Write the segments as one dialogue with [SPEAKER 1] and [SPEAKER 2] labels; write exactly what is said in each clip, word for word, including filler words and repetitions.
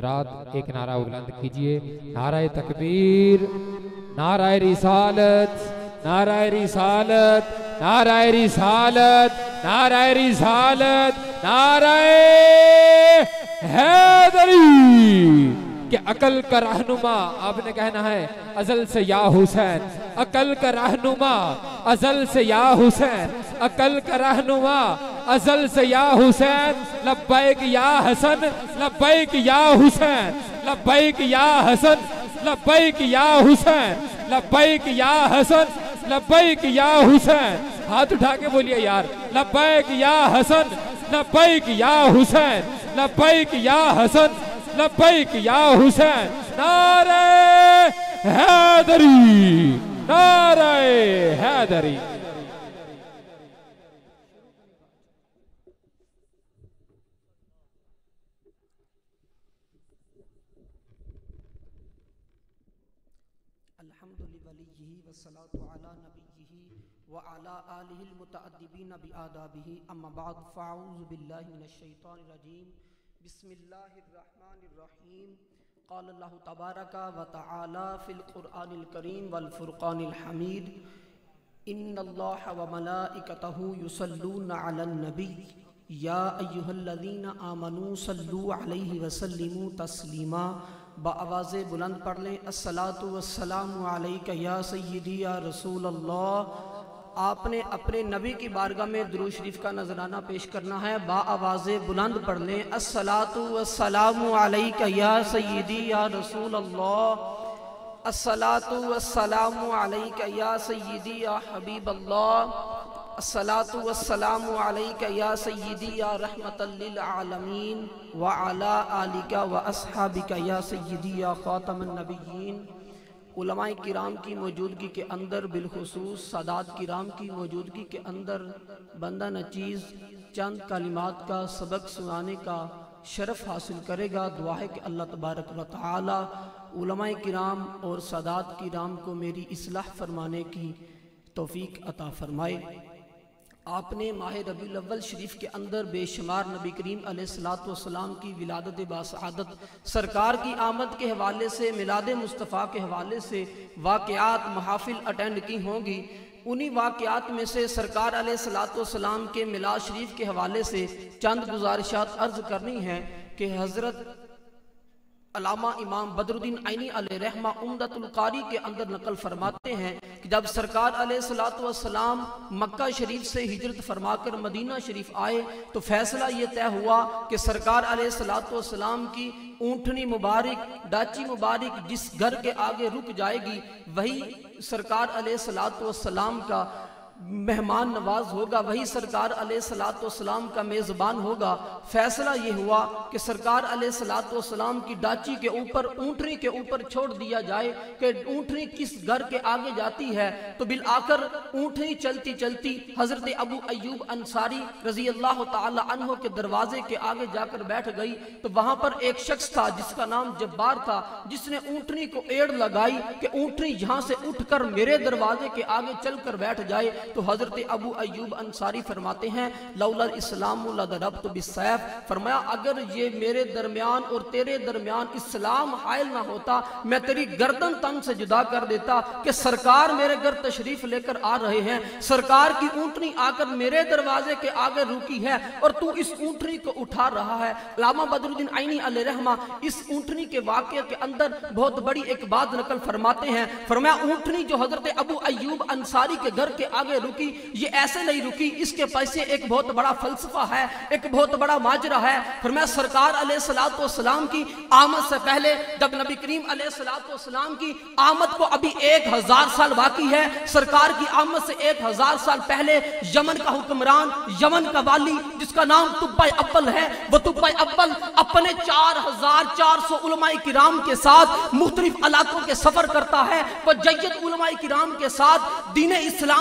[SPEAKER 1] حضرات ایک نعرہ بلند کیجئے، نعرہ تکبیر، نعرہ رسالت، نعرہ رسالت، نعرہ رسالت، نعرہ رسالت، نعرہ حیدری کہ عقل کا رہنما آپ نے کہنا ہے ازل سے یا حسین، عقل کا رہنما ازل سے یا حسین، عقل کا رہنما ازل سے یا حسین، لبیک یا حسن، لبیک یا حسین، لبیک یا حسن، لبیک یا حسین، لبیک یا حسن، لبیک یا حسین، ہاتھ اٹھا کے بولیے یار، لبیک یا حسن، لبیک یا حسین، لبیک یا حسن، لبیک یا حسین، نعرہ حیدری، نعرہ حیدری۔
[SPEAKER 2] الحمد لولیہ والصلاة علی نبیہ وعلی آلہ المتعدبین بآدابہ، اما بعد فاعوذ باللہ من الشیطان الرجیم، بسم اللہ الرحمن الرحیم۔ قال اللہ تبارک و تعالی فی القرآن الکریم والفرقان الحمید، ان اللہ وملائکتہ یصلون علی النبی یا ایہا الذین آمنوا صلوا علیہ وسلموا تسلیما۔ بآواز بلند پڑھ لیں، الصلاۃ والسلام علیک یا سیدی یا رسول اللہ۔ آپ نے اپنے نبی کی بارگاہ میں درود شریف کا نذرانہ پیش کرنا ہے، با آواز بلند پڑھ لیں، الصلاۃ والسلام علیک یا سیدی یا رسول اللہ، الصلاۃ والسلام علیک یا سیدی یا حبیب اللہ، الصلاۃ والسلام علیک یا سیدی یا رحمت للعالمین وعلی آلک واصحابک یا سیدی یا خاتم النبیین۔ علماء کرام کی موجودگی کے اندر، بالخصوص سادات کرام کی موجودگی کے اندر، بندہ نچیز چند کلمات کا سبق سنانے کا شرف حاصل کرے گا۔ دعا ہے کہ اللہ تبارک و تعالی علماء کرام اور سادات کرام کو میری اصلاح فرمانے کی توفیق عطا فرمائے۔ آپ نے ماہ ربیع الاول شریف کے اندر بے شمار نبی کریم علیہ السلام کی ولادت باسعادت، سرکار کی آمد کے حوالے سے، میلاد مصطفیٰ کے حوالے سے واقعات محافل اٹینڈ کی ہوں گی۔ انہی واقعات میں سے سرکار علیہ السلام کے میلاد شریف کے حوالے سے چند گزارشات عرض کرنی ہیں کہ حضرت علامہ امام بدر الدین عینی علیہ رحمہ عمدۃ القاری کے اندر نقل فرماتے ہیں کہ جب سرکار علیہ السلام مکہ شریف سے ہجرت فرما کر مدینہ شریف آئے تو فیصلہ یہ طے ہوا کہ سرکار علیہ السلام کی اونٹنی مبارک، ڈاچی مبارک جس گھر کے آگے رک جائے گی وہی سرکار علیہ السلام کا مہمان نواز ہوگا، وہی سرکار علیہ السلام کا میزبان ہوگا۔ فیصلہ یہ ہوا کہ سرکار علیہ السلام کی ڈاچی کے اوپر، اونٹنی کے اوپر چھوڑ دیا جائے کہ اونٹنی کس گھر کے آگے جاتی ہے۔ تو بالآخر اونٹنی چلتی چلتی حضرت ابو ایوب انصاری رضی اللہ تعالی عنہ کے دروازے کے آگے جا کر بیٹھ گئی تو وہاں پر ایک شخص تھا جس کا نام جبار تھا، جس نے اونٹنی کو ایڑ لگائی کہ اونٹنی یہاں سے اٹھ کر میرے دروازے کے آگے چل کر بیٹھ جائے۔ تو حضرت ابو ایوب انصاری فرماتے ہیں لولا الاسلام لضربت بالسیف، فرمایا اگر یہ میرے درمیان اور تیرے درمیان اسلام حائل نہ ہوتا میں تیری گردن تن سے جدا کر دیتا کہ سرکار میرے گھر تشریف لے کر آ رہے ہیں، سرکار کی اونٹنی آ کر میرے دروازے کے آگے روکی ہے اور تو اس اونٹنی کو اٹھا رہا ہے۔ علامہ بدر الدین عینی علیہ رحمہ اس اونٹنی کے واقعے کے اندر بہت بڑی ایک بات نقل فرماتے ہیں، فرمایا اونٹنی جو حضرت ابو ایوب انصاری کے گھر کے آگے رکی یہ ایسے نہیں رکی، اس کے پیچھے ایک بہت بڑا فلسفہ ہے، ایک بہت بڑا ماجرا ہے۔ فرمایا سرکار علیہ السلام کی آمد سے پہلے جب نبی کریم علیہ السلام کی آمد کو ابھی ایک ہزار سال باقی ہے، سرکار کی آمد سے ایک ہزار سال پہلے یمن کا حکمران، یمن کا والی جس کا نام تبع اول ہے، وہ تبع اول اپنے چار ہزار چار سو علماء کرام کے ساتھ مختلف علاقوں کے سفر کرتا ہے، وہ جید علماء کرام کے ساتھ دین اسلام کی تبلیغ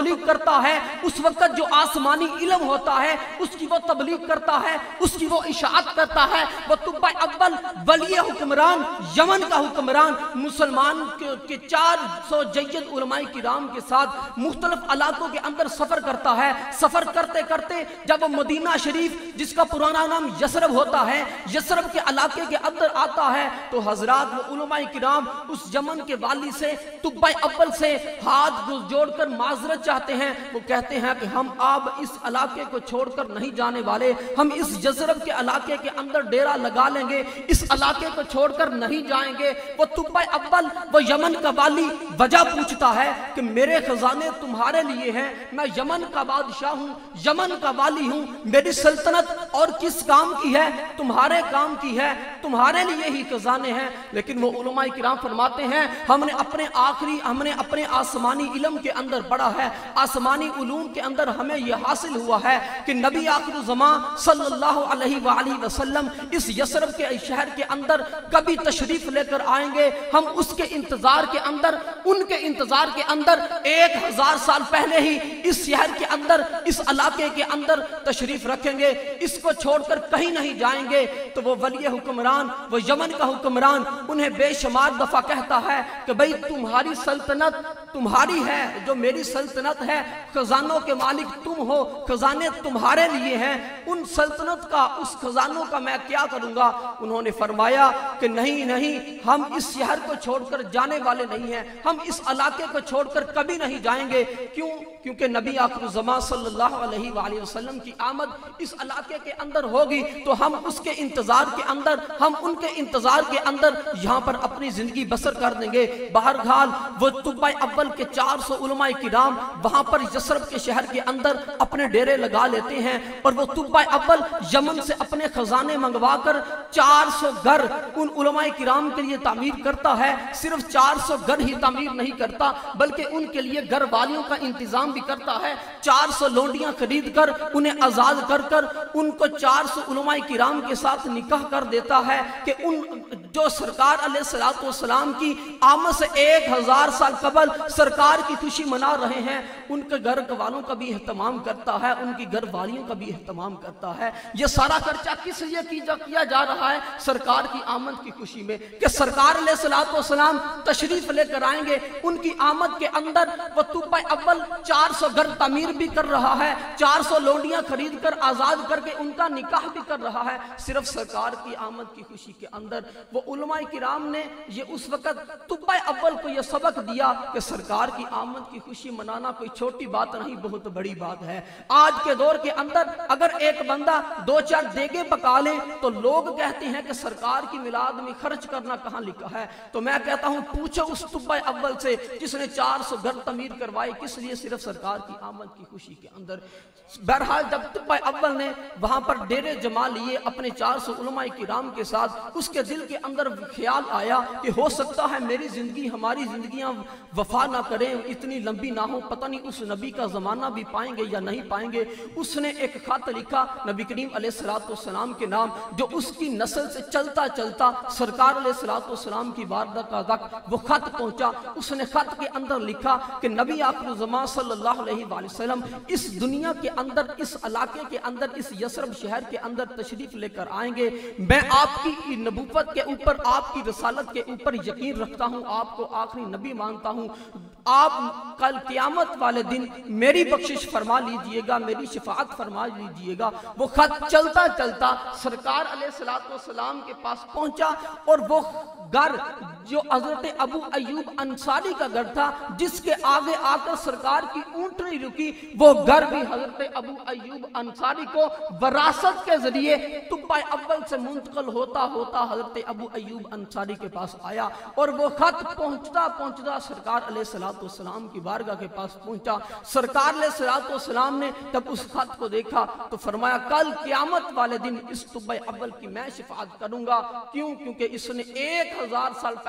[SPEAKER 2] تبلیغ کرتا ہے اس وقت جو آسمانی علم ہوتا ہے اس کی وہ تبلیغ کرتا ہے، اس کی وہ اشاعت کرتا ہے۔ وہ طب اول ولی حکمران، یمن کا حکمران، مسلمان کے چار سو جید علماء کرام کے ساتھ مختلف علاقوں کے اندر سفر کرتا ہے۔ سفر کرتے کرتے جب وہ مدینہ شریف جس کا پرانا نام یثرب ہوتا ہے، یثرب کے علاقے کے اندر آتا ہے تو حضرات وہ علماء کرام اس یمن کے والی سے طب اول سے ہاتھ جوڑ کر معذرت چاہتے ہیں۔ وہ کہتے ہیں کہ ہم اب اس علاقے کو چھوڑ کر نہیں جانے والے، ہم اس یثرب کے علاقے کے اندر ڈیرا لگا لیں گے، اس علاقے کو چھوڑ کر نہیں جائیں گے۔ وہ طب اول وہ یمن کا والی وجہ پوچھتا ہے کہ میرے خزانے تمہارے لیے ہیں، میں یمن کا بادشاہ ہوں، یمن کا والی ہوں، میری سلطنت اور کس کام کی ہے؟ تمہارے کام کی ہے، تمہارے لیے ہی خزانے ہیں۔ لیکن وہ علماء کرام فرماتے ہیں ہم نے اپنے آخری ہم نے اپنے آسمانی علم کے اندر پڑھا ہے، آسمانی علوم کے اندر ہمیں یہ حاصل ہوا ہے کہ نبی آخر الزمان صلی اللہ علیہ وآلہ وسلم اس یثرب کے شہر کے اندر کبھی تشریف لے کر آئیں گے، ہم اس کے انتظار کے اندر ان کے انتظار کے اندر ایک ہزار سال پہلے ہی اس شہر کے اندر اس علاقے کے اندر تشریف رکھیں گے، اس کو چھوڑ کر کہیں نہیں جائیں گے۔ تو وہ ولی حکمران، وہ یمن کا حکمران انہیں بے شمار دفعہ کہتا ہے کہ بھئی تمہاری سلطنت تمہاری ہے، جو میری سلطنت ہے، خزانوں کے مالک تم ہو، خزانے تمہارے لیے ہیں، ان سلطنت کا اس خزانوں کا میں کیا کروں گا؟ انہوں نے فرمایا کہ نہیں نہیں، ہم اس شہر کو چھوڑ کر جانے والے نہیں ہیں، ہم اس علاقے کو چھوڑ کر کبھی نہیں جائیں گے۔ کیوں؟ کیونکہ نبی آخر الزمان صلی اللہ علیہ وآلہ وسلم کی آمد اس علاقے کے اندر ہوگی تو ہم اس کے انتظار کے اندر ہم ان کے انتظار کے اندر یہاں پر اپنی زندگی بسر کر دیں گے۔ بہرحال وہ طب اول کے چار سو علماء کرام وہاں پر یثرب کے شہر کے اندر اپنے ڈیرے لگا لیتے ہیں اور وہ طب اول یمن سے اپنے خزانے منگوا کر چار سو گھر ان علماء کرام کے لیے تعمیر کرتا ہے۔ صرف چار سو گھر ہی تعمیر نہیں کرتا بلکہ ان کے لیے گھر والیوں کا انتظام بھی کرتا ہے۔ چار سو لونڈیاں خرید کر انہیں آزاد کر کر ان کو چار سو علماء کرام کے ساتھ نکاح کر دیتا ہے کہ ان جو سرکار علیہ السلام کی آمد سے ایک ہزار سال قبل سرکار کی خوشی منا رہے ہیں ان کے گھر والوں کا بھی اہتمام کرتا ہے، ان کی گھر والیوں کا بھی اہتمام کرتا ہے۔ یہ سارا خرچہ کس لیے کیا جا رہا ہے؟ سرکار کی آمد کی خوشی میں، کہ سرکار علیہ السلام تشریف لے کر آئیں گے۔ ان کی آمد کے اندر وہ طب اول چار سو گھر تعمیر بھی کر رہا ہے، چار سو لونڈیاں خرید کر آزاد کر کے ان کا نکاح بھی کر رہا ہے، صرف سرکار کی آمد کی خوشی کے اندر۔ وہ علماء کرام نے یہ اس وقت طب اول کو یہ سبق دیا کہ سرکار کی آمد کی خوشی منانا کوئی چھوٹی بات نہیں، بہت بڑی بات ہے۔ آج کے دور کے اندر اگر ایک بندہ دو چار دیگیں پکا لے تو لوگ کہتے ہیں کہ سرکار کی میلاد میں خرچ کرنا کہاں لکھا ہے؟ تو میں کہتا ہوں پوچھو اس طب اول سے جس نے چار سو گھر تعمیر کروائے، کس لیے؟ صرف سرکار کی آمد کی خوشی کے اندر۔ بہرحال جب طب اول نے وہاں پر ڈیرے جما لیے اپنے چار سو علماء کرام کے ساتھ، اس کے دل کے اندر خیال آیا کہ ہو سکتا ہے میری زندگی ہماری زندگیاں وفا نہ کریں، اتنی لمبی نہ ہو، پتہ نہیں اس نبی کا زمانہ بھی پائیں گے یا نہیں پائیں گے۔ اس نے ایک خط لکھا نبی کریم علیہ السلام کے نام، جو اس کی نسل سے چلتا چلتا سرکار علیہ السلام کی بارگاہ تک وہ خط پہنچا۔ اس نے خط کے اندر لکھا کہ نبی آخر الزمان صلی اللہ علیہ وآلہ وسلم اس دنیا کے اندر، اس علاقے کے اندر، اس یثرب شہر کے اندر تشریف لے کر آئیں گے۔ میں آپ کی نبوت کے اوپر، آپ کی رسالت کے اوپر یقین رکھتا ہوں، آپ کو آخری نبی مانتا ہوں۔ آپ کل قیامت والے دن میری بخشش فرما لیجئے گا، میری شفاعت فرما لیجئے گا۔ وہ خط چلتا چلتا سرکار علیہ السلام کے پاس پہنچا اور وہ گھر جو حضرت ابو ایوب انصاری کا گھر تھا، جس کے آگے آ کر سرکار کی اونٹنی رکی، وہ گھر بھی حضرت ابو ایوب انصاری کو وراثت کے ذریعے طب اول سے منتقل ہوتا ہوتا حضرت ابو ایوب انصاری کے پاس آیا اور وہ خط پہنچتا پہنچتا سرکار علیہ السلام کی بارگاہ کے پاس پہنچا۔ سرکار علیہ السلام نے جب اس خط کو دیکھا تو فرمایا کل قیامت والے دن اس طب اول کی میں شفاعت کروں گا۔ کیوں؟ کیونکہ اس نے ایک ہزار سال پہلے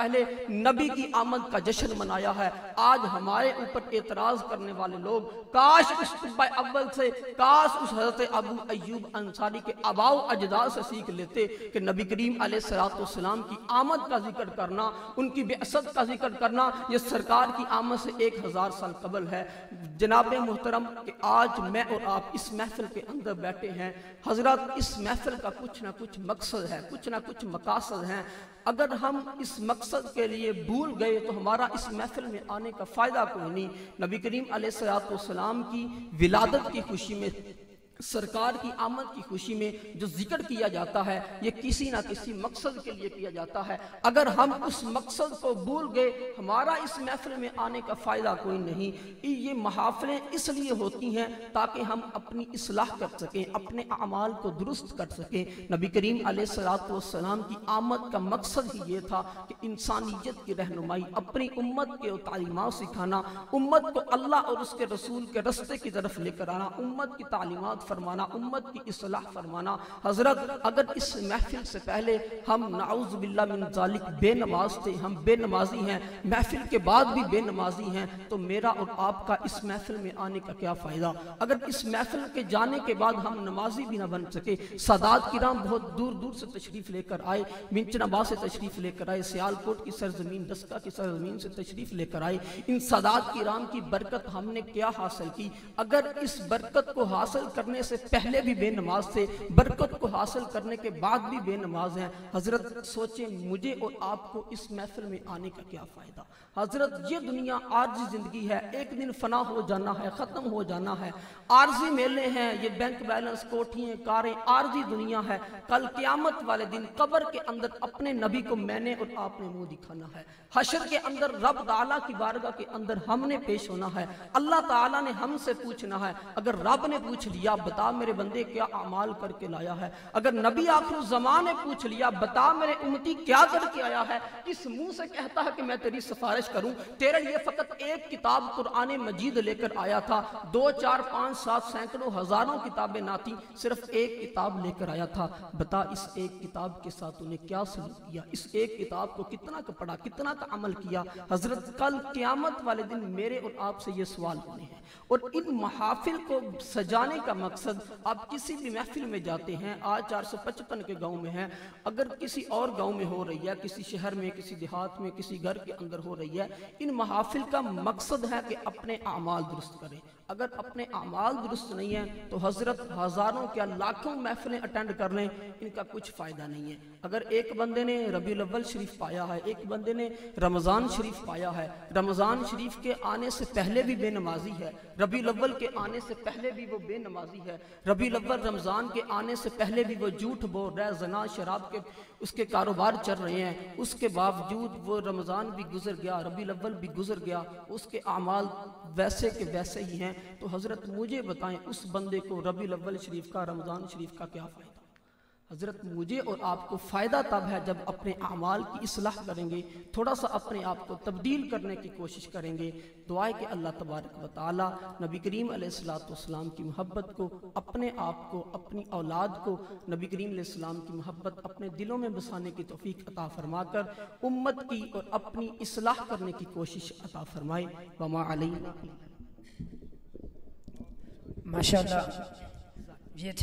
[SPEAKER 2] پہلے نبی کی آمد کا جشن منایا ہے. آج ہمارے اوپر اعتراض کرنے والے لوگ کاش اس طب اول سے، کاش اس حضرت ابو ایوب انصاری کے آباء و اجداد سے سیکھ لیتے کہ نبی کریم علیہ الصلوۃ والسلام کی آمد کا ذکر کرنا، ان کی بعثت کا ذکر کرنا، یہ سرکار کی آمد سے ایک ہزار سال قبل ہے. جناب محترم کہ آج میں اور آپ اس محفل کے اندر بیٹھے ہیں، حضرات اس محفل کا کچھ نہ کچھ مقصد ہے، کچھ نہ کچھ مقاصد ہیں. اگر ہم اس مقصد کے لیے بھول گئے تو ہمارا اس محفل میں آنے کا فائدہ کوئی نہیں. نبی کریم علیہ الصلوۃ والسلام کی ولادت کی خوشی میں، سرکار کی آمد کی خوشی میں جو ذکر کیا جاتا ہے یہ کسی نہ کسی مقصد کے لیے کیا جاتا ہے. اگر ہم اس مقصد کو بھول گئے ہمارا اس محفل میں آنے کا فائدہ کوئی نہیں. یہ محافلیں اس لیے ہوتی ہیں تاکہ ہم اپنی اصلاح کر سکیں، اپنے اعمال کو درست کر سکیں. نبی کریم علیہ الصلوۃ والسلام کی آمد کا مقصد ہی یہ تھا کہ انسانیت کی رہنمائی، اپنی امت کے تعلیمات سکھانا، امت کو اللہ اور اس کے رسول کے رستے کی طرف لے کر آنا، امت کی تعلیمات فرمانا، امت کی اصلاح فرمانا. حضرت اگر اس محفل سے پہلے ہم نعوذ باللہ من ذالک بے نماز تھے، ہم بے نمازی ہیں، محفل کے بعد بھی بے نمازی ہیں، تو میرا اور آپ کا اس محفل میں آنے کا کیا فائدہ؟ اگر اس محفل کے جانے کے بعد ہم نمازی بھی نہ بن سکے. سادات کرام بہت دور دور سے تشریف لے کر آئے، منچنابا سے تشریف لے کر آئے، سیالکوٹ کی سرزمین، دسکا کی سرزمین سے تشریف لے کر آئے. ان سادات کرام کی برکت ہم نے کیا حاصل کی؟ اگر اس برکت کو حاصل کرنے سے پہلے بھی بے نماز تھے، برکت کو حاصل کرنے کے بعد بھی بے نماز ہیں، حضرت سوچیں مجھے اور آپ کو اس محفل میں آنے کا کیا فائدہ؟ حضرت یہ دنیا عارضی زندگی ہے، ایک دن فنا ہو جانا ہے، ختم ہو جانا ہے. عارضی میلے ہیں، یہ بینک بیلنس، کوٹھیاں، کاریں، عارضی دنیا ہے. کل قیامت والے دن قبر کے اندر اپنے نبی کو میں نے اور آپ نے منہ دکھانا ہے. حشر کے اندر رب تعالیٰ کی بارگاہ کے اندر ہم نے پیش ہونا ہے. اللہ تعالیٰ نے ہم سے پوچھنا ہے. اگر رب نے پوچھ لیا بتا میرے بندے کیا اعمال کر کے لایا ہے، اگر نبی آخر الزمان نے پوچھ لیا بتا میرے امتی کیا کر کے آیا ہے، کس منہ سے کہتا ہے کہ میں تیری سفارش کروں؟ تیرے لیے فقط ایک کتاب قرآن مجید لے کر آیا تھا، دو چار پانچ سات سینکڑوں ہزاروں کتابیں نہ تھیں، صرف ایک کتاب لے کر آیا تھا. بتا اس ایک کتاب کے ساتھ انہیں کیا سلوک کیا، اس ایک کتاب کو کتنا کا پڑھا، کتنا کا عمل کیا؟ حضرت کل قیامت والے دن میرے اور آپ سے یہ سوال ہونے ہیں. اور ان محافل کو سجانے کا مقصد، آپ کسی بھی محفل میں جاتے ہیں، آج چار سو پچپن کے گاؤں میں ہیں، اگر کسی اور گاؤں میں ہو رہی ہے، کسی شہر میں، کسی دیہات میں، کسی گھر کے اندر ہو رہی ہے، ان محافل کا مقصد ہے کہ اپنے اعمال درست کریں. اگر اپنے اعمال درست نہیں ہیں تو حضرت ہزاروں کیا لاکھوں محفلیں اٹینڈ کر لیں، ان کا کچھ فائدہ نہیں ہے. اگر ایک بندے نے ربیع الاول شریف پایا ہے، ایک بندے نے رمضان شریف پایا ہے، رمضان شریف کے آنے سے پہلے بھی بے نمازی ہے، ربیع الاول کے آنے سے پہلے بھی وہ بے نمازی ہے، ربیع الاول رمضان کے آنے سے پہلے بھی وہ جھوٹ بول رہا ہے، زنا شراب کے اس کے کاروبار چل رہے ہیں، اس کے باوجود وہ رمضان بھی گزر گیا، ربیع الاول بھی گزر گیا، اس کے اعمال ویسے کے ویسے ہی ہیں. تو حضرت مجھے بتائیں اس بندے کو ربیع الاول شریف کا، رمضان شریف کا کیا فائدہ؟ حضرت مجھے اور آپ کو فائدہ تب ہے جب اپنے اعمال کی اصلاح کریں گے، تھوڑا سا اپنے آپ کو تبدیل کرنے کی کوشش کریں گے. دعا ہے کہ اللہ تبارک و تعالی نبی کریم علیہ الصلوۃ والسلام کی محبت کو، اپنے آپ کو، اپنی اولاد کو نبی کریم علیہ السلام کی محبت اپنے دلوں میں بسانے کی توفیق عطا فرما کر امت کی اور اپنی اصلاح کرنے کی کوشش عطا فرمائے. وما علینا.
[SPEAKER 3] ماشاءاللہ یہ